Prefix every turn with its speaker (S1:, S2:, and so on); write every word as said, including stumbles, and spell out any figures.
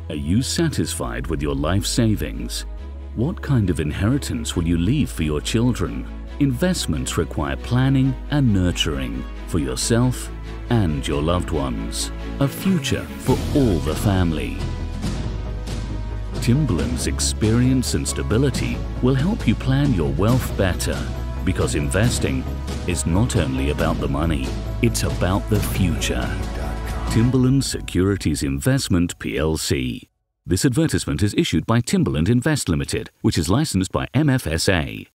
S1: Are you satisfied with your life savings? What kind of inheritance will you leave for your children? Investments require planning and nurturing for yourself and your loved ones. A future for all the family. Timberland's experience and stability will help you plan your wealth better, because investing is not only about the money, it's about the future. Timberland Securities Investment P L C. This advertisement is issued by Timberland Invest Limited, which is licensed by M F S A.